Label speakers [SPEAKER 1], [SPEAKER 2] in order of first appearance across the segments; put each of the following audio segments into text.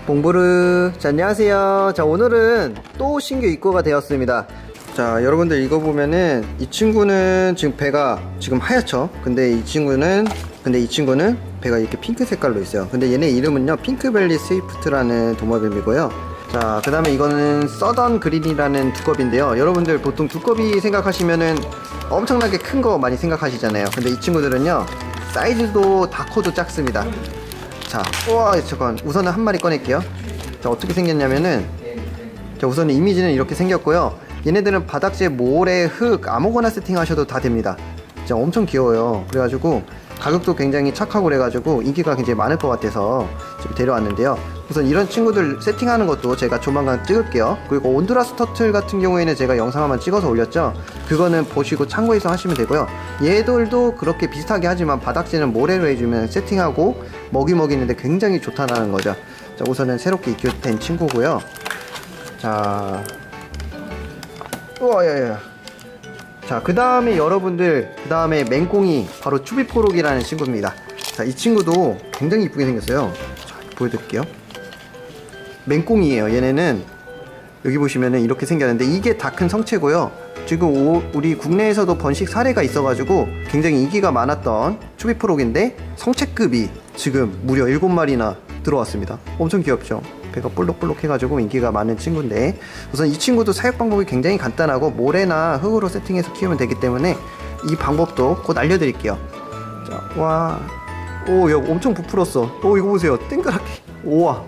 [SPEAKER 1] 봉부르. 자, 안녕하세요. 자, 오늘은 또 신규 입고가 되었습니다. 자, 여러분들 이거 보면은 이 친구는 지금 배가 지금 하얗죠. 근데 이 친구는 배가 이렇게 핑크 색깔로 있어요. 근데 얘네 이름은요 핑크벨리 스위프트라는 도마뱀이고요. 자, 그 다음에 이거는 서던 그린이라는 두꺼비인데요. 여러분들 보통 두꺼비 생각하시면은 엄청나게 큰 거 많이 생각하시잖아요. 근데 이 친구들은요 사이즈도 다 커도 작습니다. 자, 우와, 잠깐 우선은 한 마리 꺼낼게요. 자, 어떻게 생겼냐면은, 자, 우선은 이미지는 이렇게 생겼고요. 얘네들은 바닥재, 모래, 흙 아무거나 세팅하셔도 다 됩니다. 진짜 엄청 귀여워요. 그래가지고 가격도 굉장히 착하고 그래가지고 인기가 굉장히 많을 것 같아서 지금 데려왔는데요. 우선 이런 친구들 세팅하는 것도 제가 조만간 찍을게요. 그리고 온두라스 터틀 같은 경우에는 제가 영상 한번 찍어서 올렸죠. 그거는 보시고 참고해서 하시면 되고요. 얘들도 그렇게 비슷하게 하지만 바닥재는 모래로 해주면 세팅하고 먹이 먹이는데 굉장히 좋다는 거죠. 자, 우선은 새롭게 입교된 친구고요. 자, 우와, 야야. 자, 그 다음에 여러분들, 그 다음에 맹꽁이, 바로 추비포록이라는 친구입니다. 자, 이 친구도 굉장히 이쁘게 생겼어요. 자, 보여드릴게요. 맹꽁이에요. 얘네는 여기 보시면은 이렇게 생겼는데 이게 다 큰 성체고요. 지금 우리 국내에서도 번식 사례가 있어가지고 굉장히 인기가 많았던 추비포록인데 성체급이 지금 무려 7마리나 들어왔습니다. 엄청 귀엽죠? 배가 볼록볼록 해가지고 인기가 많은 친구인데, 우선 이 친구도 사육 방법이 굉장히 간단하고 모래나 흙으로 세팅해서 키우면 되기 때문에 이 방법도 곧 알려드릴게요. 자, 와, 오, 야, 엄청 부풀었어. 오, 이거 보세요. 땡그랗게. 우와.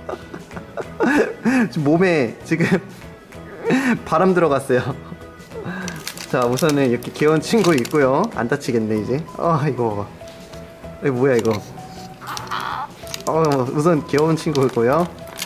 [SPEAKER 1] 지금 몸에 지금 바람 들어갔어요. 자, 우선은 이렇게 귀여운 친구 있고요. 안 다치겠네 이제. 아, 이거 봐봐. 이거 뭐야 이거. 우선 귀여운 친구고요.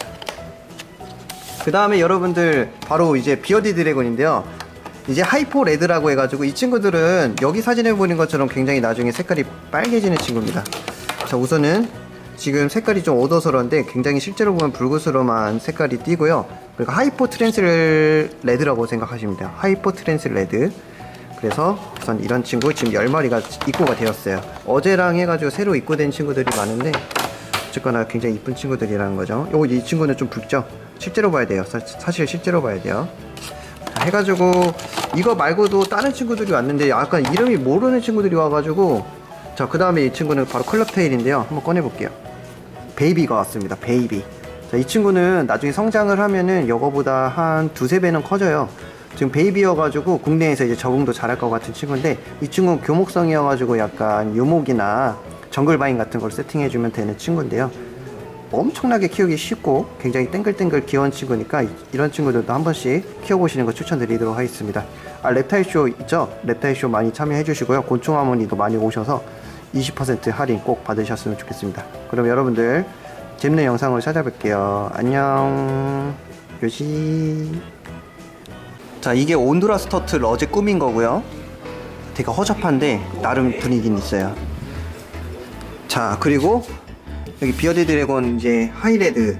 [SPEAKER 1] 그 다음에 여러분들 바로 이제 비어디 드래곤인데요. 이제 하이포 레드라고 해가지고 이 친구들은 여기 사진에 보는 것처럼 굉장히 나중에 색깔이 빨개지는 친구입니다. 자, 우선은 지금 색깔이 좀 어두워서런데 굉장히 실제로 보면 붉은스러운 색깔이 띄고요. 그리고 하이포 트랜스 레드라고 생각하시면 돼요. 하이포 트랜스 레드. 그래서 우선 이런 친구 지금 10마리가 입고가 되었어요. 어제랑 해가지고 새로 입고된 친구들이 많은데 어쨌거나 굉장히 이쁜 친구들이라는 거죠. 이 친구는 좀 붉죠? 실제로 봐야 돼요. 사실 실제로 봐야 돼요. 자, 해가지고 이거 말고도 다른 친구들이 왔는데 약간 이름이 모르는 친구들이 와가지고, 자, 그 다음에 이 친구는 바로 클럽테일인데요. 한번 꺼내볼게요. 베이비가 왔습니다. 베이비. 자, 이 친구는 나중에 성장을 하면은 이거보다 한 두세 배는 커져요. 지금 베이비여가지고 국내에서 이제 적응도 잘할 것 같은 친구인데, 이 친구는 교목성이어가지고 약간 유목이나 정글바인 같은 걸 세팅해주면 되는 친구인데요. 엄청나게 키우기 쉽고 굉장히 땡글땡글 귀여운 친구니까 이런 친구들도 한 번씩 키워보시는 거 추천드리도록 하겠습니다. 아, 랩타일쇼 있죠? 랩타일쇼 많이 참여해주시고요. 곤충하모니도 많이 오셔서 20% 할인 꼭 받으셨으면 좋겠습니다. 그럼 여러분들 재밌는 영상으로 찾아뵐게요. 안녕. 요시. 자, 이게 온두라스 터틀 어제 꾸민 거고요. 되게 허접한데 나름 분위기는 있어요. 자, 그리고 여기 비어드 드래곤 이제 하이레드,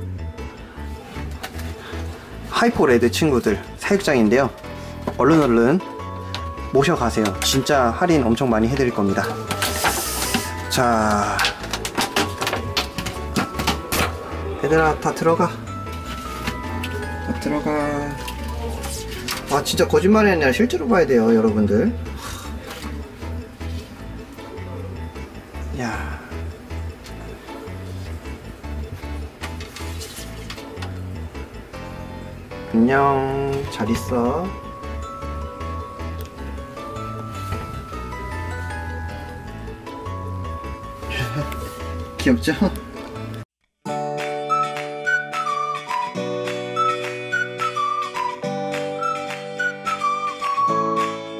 [SPEAKER 1] 하이포 레드 친구들 사육장인데요. 얼른 모셔가세요. 진짜 할인 엄청 많이 해드릴 겁니다. 자, 얘들아 다 들어가. 다 들어가. 아, 진짜 거짓말이 아니라 실제로 봐야 돼요, 여러분들. 야. 안녕, 잘 있어. 귀엽죠?